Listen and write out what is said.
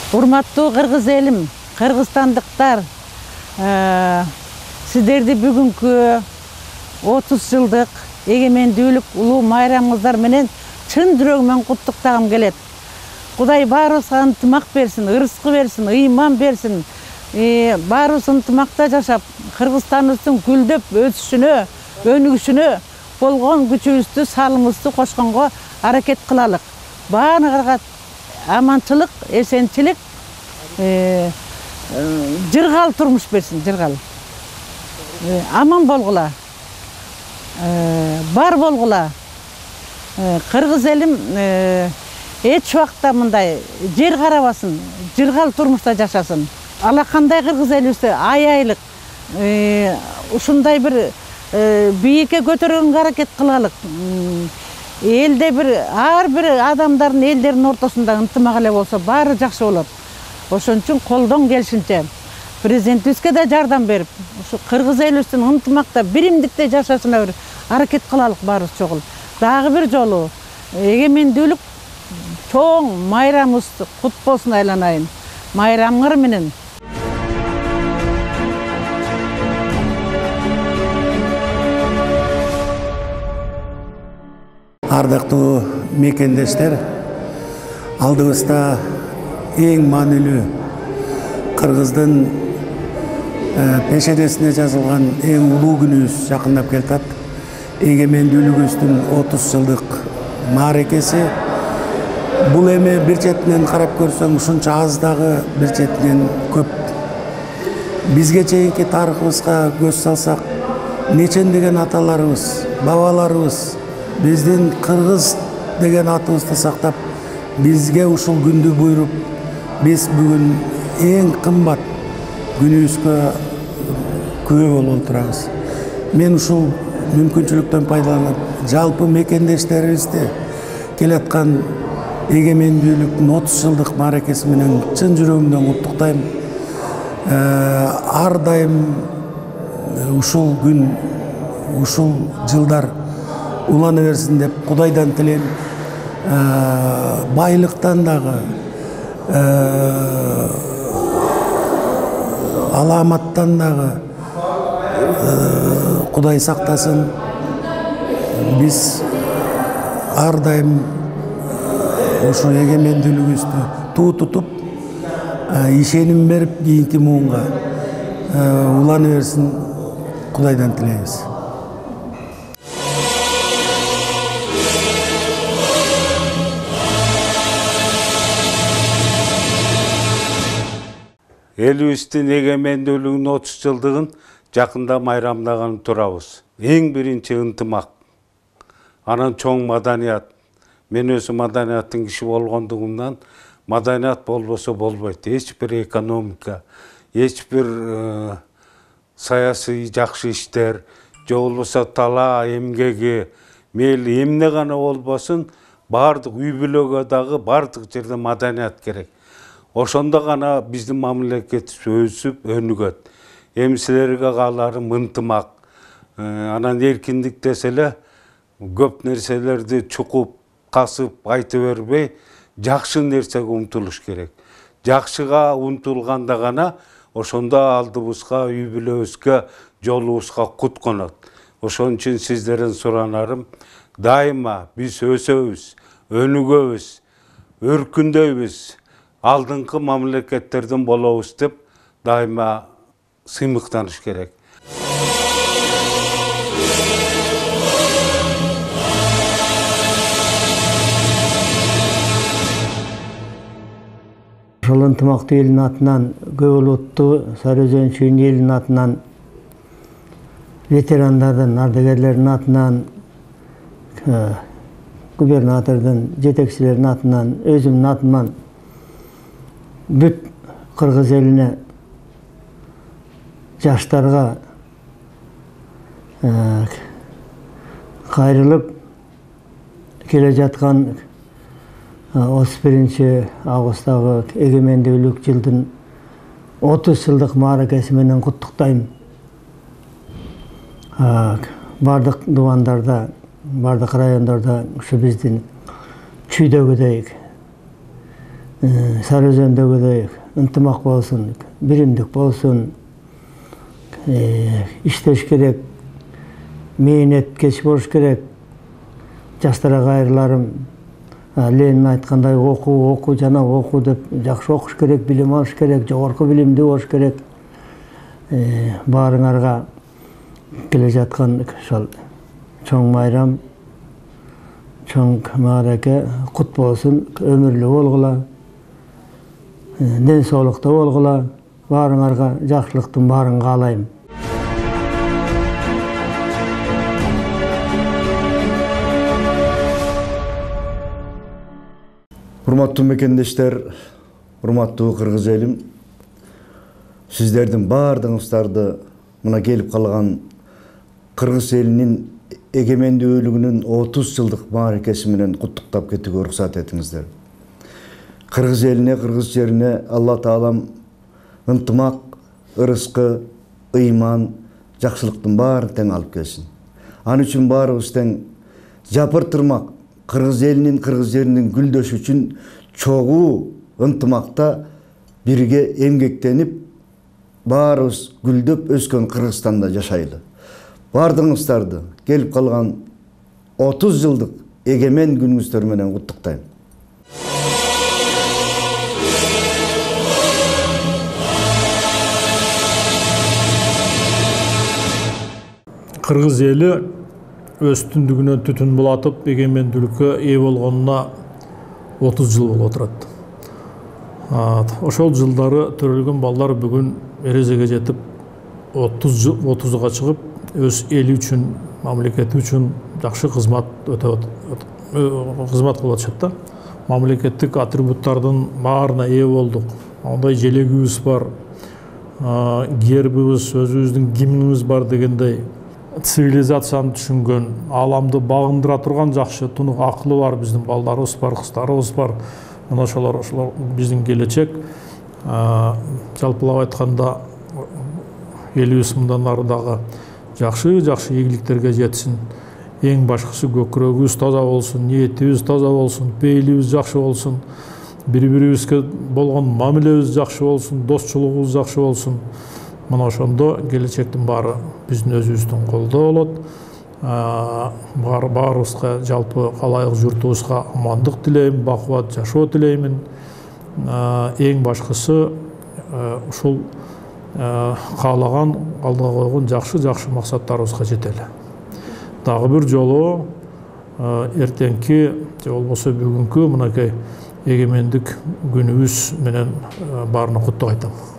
Урматтуу кыргыз элим, кыргызстандыктар, сиздерди бүгүнкү 30 жылдык эгемендүүлүк улуу майрамыңыздар менен чын жүрөгүмөн куттуктагым келет. Кудай баарыбызга ынтымак берсин, ырыскы берсин, ыйман берсин. Баарыбыз ынтымакта жашап, Кыргызстаныбыздын гүлдөп өсүшүнө, өнүгүшүнө болгон күчүбүздү, салымыбызды кошконго аракет кылалык. Баарыңарга аманчылык, эсенчилик, жыргал турмуш берсин, жыргал. Аман болгула, бар болгула. Кыргыз элим эч убакта мындай жер карабасын, жыргал турмушта жашасын. Алакандай кыргыз элибизди аялык, ушундай бир бийикке көтөргөнгө аракет кылалык. Элде ар бир адамдардын, элдердин ортосунда ынтымак эле болсо баары жакшы болот. Ошон үчүн колдон келишинче президентибизге да жардам берип, ушу кыргыз элибиздин ынтымакта, биримдикте жашашына бир аракет кылалык баарыбыз чогул. Дагы бир жолу эгемендүүлүк чоң майрамыбыз кут болсун айланайын. Майрамыңар менен. Ардактуу мекендештер, алдыбызда эң маанилүү кыргыздын пешенесине жазылган эң улуу күнүбүз жакындап келатат. Эгемендүүлүгүбүздүн 30 жылдык мааракеси. Бул эми бир четинен карап көрсөң ушунча аз дагы, бир четинен көп. Бизге чейинки тарыхыбызга көз салсак, нечендеген аталарыбыз, бабаларыбыз биздин кыргыз деген атыбызды сактап, бизге ушул күндү буйруп, биз бүгүн эң кымбат күнүбүзгө күбө болуп отурабыз. Мен ушул мүмкүнчүлүктөн пайдаланып, жалпы мекендештерибизди келаткан эгемендүүлүктүн 30 жылдык мааракеси менен чын жүрөгүмдөн куттуктайм. Ар дайым ушул күн, ушул жылдар улана берсин деп Кудайдан тилейм. Байлыктан дагы, аламаттан дагы Кудай сактасын. Биз ар дайым ошо эгемендүүлүгүбүздү туу тутуп, ишеним берип, кийинки муунга улана берсин Кудайдан тилейбиз. Элибиздин эгемендүүлүгүнүн 30 жылдыгын жакында майрамдаган турабыз. Эң биринчи ынтымак, анан чоң маданият. Мен өзү маданияттын киши болгондугумдан, маданият болбосо болбойт. Эч бир экономика, эч бир саясий жакшы иштер, же болбосо талаа эмгеги, мейли эмне гана болбосун, баардык үй бүлөгө дагы баардык жерде маданият керек. Ошондо гана биздин мамлекетибиз өсүп, өнүгөт. Эми силерге кааларым ынтымак, анан эркиндик десе эле көп нерселерди чукуп, касып, айта бербей, жакшы нерсеге умтулуш керек. Жакшыга умтулганда гана ошондо алдыбызга, үй бүлөбүзгө, жолубузга кут конот. Ошон үчүн сиздерден суранарым, дайыма биз өсөбүз, өнүгөбүз, өркүндөйбүз, алдыңкы мамлекеттерден болобуз деп дайыма сыймыктаныш керек. Ошол ынтымактуу элдин атынан, көп улуттуу Сарыөзөн чүйүн элинин атынан, ветерандардын, ардагерлердин атынан, губернатордун, жетекчилердин атынан, өзүмдүн атыман бүт кыргыз элине, жаштарга кайрылып келе жаткан 31-августагы эгемендүүлүк жылдын 30 жылдык мааракеси менен куттуктайм. Бардык дубандарда, бардык райондордо ушу биздин чүйдөгүдөй Sarıözөндөгүдөй ынтымак болсун, биримдик болсун, иштеш керек, мээнеткеч болуш керек. Жаштарга кайрыларым, Ленин айткандай окуу жана окуу деп жакшы окуш керек, билим алыш керек, жогорку билимдүү болуш керек. Баарыңарга келе жаткан ошол чоң майрам, чоң маараке кут болсун, өмүрлүү болгула, ден соолукта болгула, баарыңарга жакшылыктын баарын каалайм. Урматтуу мекендештер, урматтуу кыргыз элим, сиздердин баардыгыңыздарды мына келип калган кыргыз элинин эгемендүүлүгүнүн 30 жылдык мааракеси менен куттуктап кетүүгө уруксат этиңиздер. Кыргыз элине, кыргыз жерине Алла Таалам ынтымак, ырыскы, ыйман, жакшылыктын баарын тең алып келсин. Ан үчүн баарыбыз тең жапыртырмак кыргыз элинин, кыргыз жеринин гүлдөшү үчүн чогуу ынтымакта бирге эмгектенип, баарыбыз гүлдөп өскөн Кыргызстанда жашайлы. Бардыңыздарды келип калган 30 жылдык эгемен күнүңүздөр менен куттуктайм. Кыргыз эли өз түндүгүнөн түтүн булатып, эгемендүүлүккө ээ болгонуна 30 жыл болуп отурат. Ошол жылдары төрөлгөн балдар бүгүн эрежеге жетип, 30-га чыгып, өз эли үчүн, мамлекети үчүн жакшы кызмат кылып атышат да. Мамлекеттик атрибуттардын баарына ээ болдук. Андай желегибиз бар, гербибиз, өзүбүздүн гимнибиз бар дегендей. Цивилизацияны түшүнгөн, аламды багындыра турган жакшы тунук акылы бар биздин балдарыбыз бар, кыздарыбыз бар. Мына ошолор биздин келечек. Жалпылап айтканда элибиз мындан ары дагы жакшы ийгиликтерге жетсин. Эң башкысы көкүрөгүбүз таза болсун, ниетибиз таза болсун, пейилибиз жакшы болсун, бири-бирибизге болгон мамилебиз жакшы болсун, достчулугубуз жакшы болсун. Мына ошондо келечектин баары биздин өзүбүздүн колдо болот. Баарыбызга жалпы калайык журтубузга амандык тилейм, бакубат жашоо тилеймин. Эң башкысы ушул каалаган, алга койгон жакшы максаттарыбызга жетели. Дагы бир жолу эртеңки же болбосо бүгүнкү мынакей эгемендик күнүбүз менен баарына куттук айтам.